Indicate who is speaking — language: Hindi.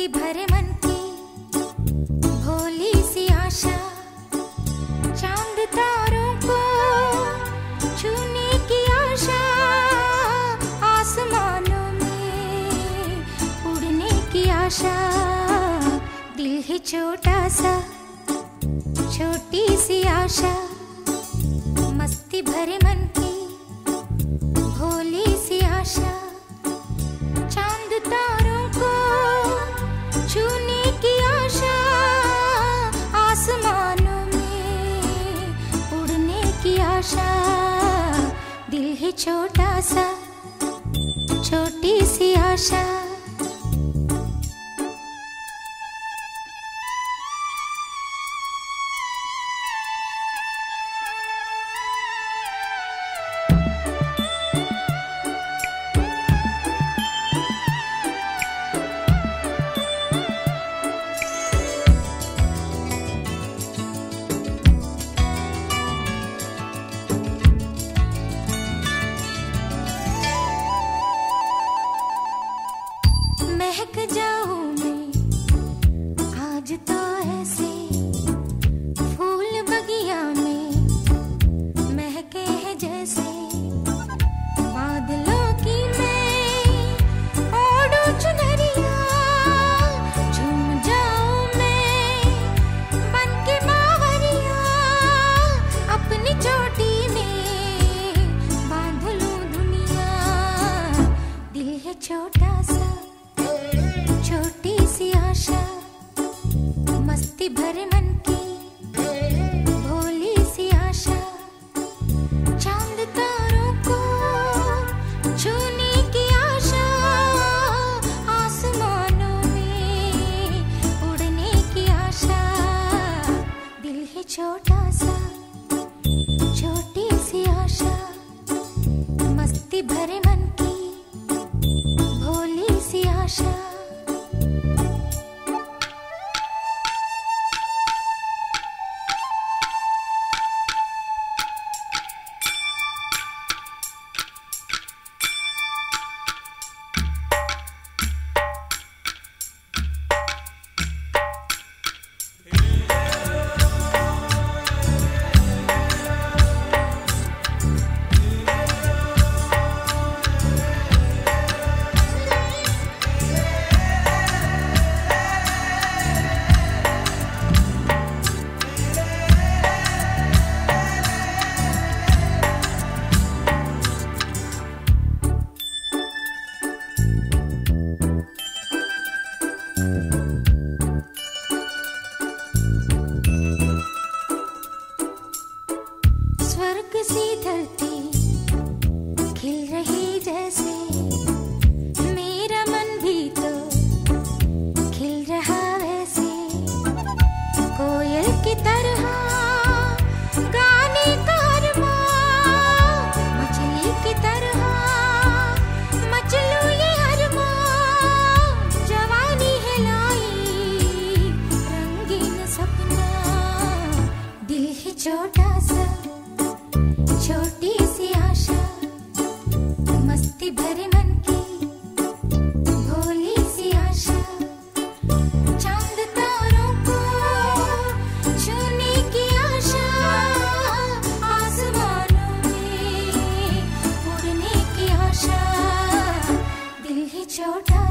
Speaker 1: मस्ती भरे मन की भोली सी आशा, चांद तारों को छूने की आशा, आसमानों में उड़ने की आशा। दिल है छोटा सा, छोटी सी आशा, मस्ती भरे मन की भोली सी आशा, चांद तारों को छूने की आशा, आसमानों में उड़ने की आशा। दिल है छोटा सा, छोटी सी आशा। महक जाऊं मैं आज तो ऐसे, फूल बगिया में महके हैं जैसे, बादलों की मैं ओढ़ूं चुनरिया, झूम जाऊं मैं बनके बावरिया, अपनी चोटी में बांध लूं दुनिया। दिल है छोटा सा, छोटी सी आशा, मस्ती भरे मन की भोली सी आशा, चांद तारों को छूने की आशा, आसमानों में उड़ने की आशा। दिल है छोटा सा, छोटी सी आशा, मस्ती भरे मन की भोली सी आशा। स्वर्ग सी धरती खिल रही जैसे, मेरा मन भी तो खिल रहा वैसे, कोयल की तरह गाने का अरमां, मछली की तरह मचलूं ये अरमां, जवानी है लाई रंगीन सपना। दिल है छोटा सा, छोटी सी आशा, मस्ती भरे मन की भोली सी आशा, चांद तारों को छूने की आशा, आसमानों में उड़ने की आशा। दिल है छोटा